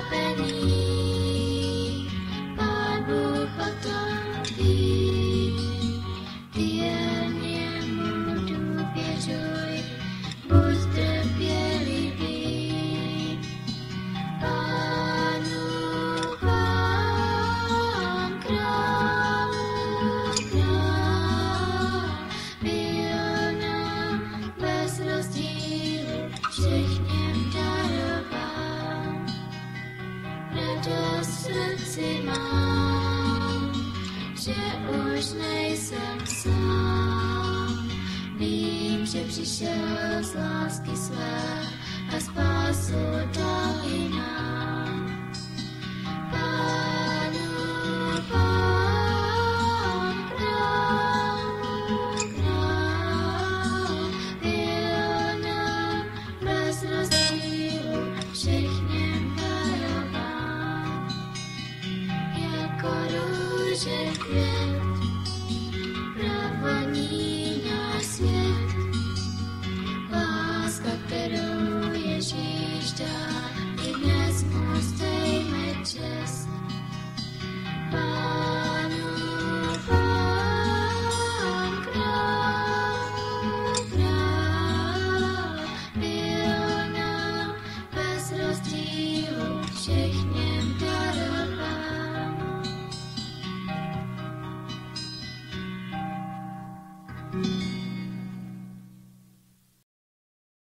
trápení. Pán Bůh o tom ví, ty jen jemu důvěřuj, buď trpělivý. Pánu pán, králu král, byl nám bez rozdílu všechněm darován. Radost v srdci mám, že už nejsem sám. Vím, že přišel z lásky své a spásu dal.